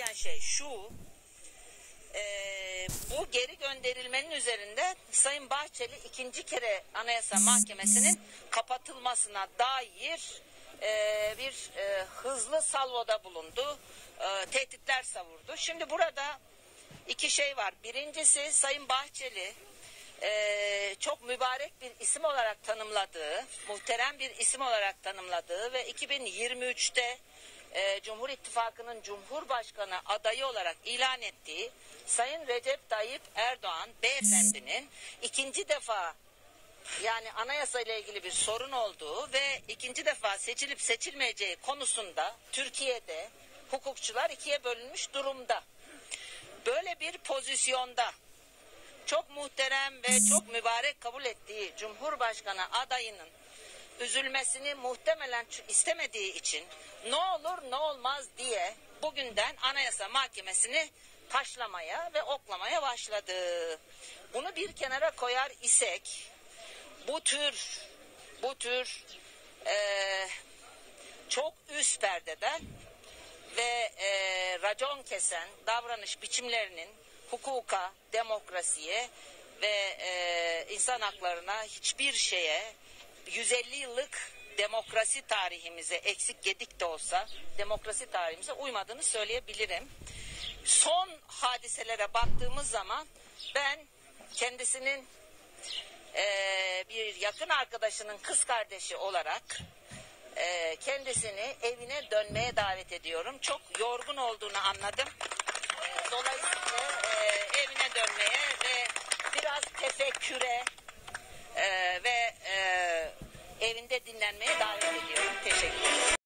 eden şey şu, bu geri gönderilmenin üzerinde Sayın Bahçeli ikinci kere Anayasa Mahkemesi'nin kapatılmasına dair bir hızlı salvoda bulundu, tehditler savurdu. Şimdi burada iki şey var. Birincisi Sayın Bahçeli çok mübarek bir isim olarak tanımladığı, muhterem bir isim olarak tanımladığı ve 2023'te Cumhur İttifakı'nın Cumhurbaşkanı adayı olarak ilan ettiği Sayın Recep Tayyip Erdoğan beyefendinin ikinci defa, yani anayasa ile ilgili bir sorun olduğu ve ikinci defa seçilip seçilmeyeceği konusunda Türkiye'de hukukçular ikiye bölünmüş durumda. Böyle bir pozisyonda çok muhterem ve çok mübarek kabul ettiği Cumhurbaşkanı adayının üzülmesini muhtemelen istemediği için ne olur ne olmaz diye bugünden Anayasa Mahkemesi'ni taşlamaya ve oklamaya başladı. Bunu bir kenara koyar isek bu tür çok üst perdeden ve racon kesen davranış biçimlerinin hukuka, demokrasiye ve insan haklarına, hiçbir şeye, 150 yıllık demokrasi tarihimize, eksik gedik de olsa demokrasi tarihimize uymadığını söyleyebilirim. Son hadiselere baktığımız zaman ben kendisinin bir yakın arkadaşının kız kardeşi olarak kendisini evine dönmeye davet ediyorum. Çok yorgun olduğunu anladım. Dolayısıyla evine dönmeye ve biraz tefekküre ve evinde dinlenmeye davet ediyorum. Teşekkür ederim.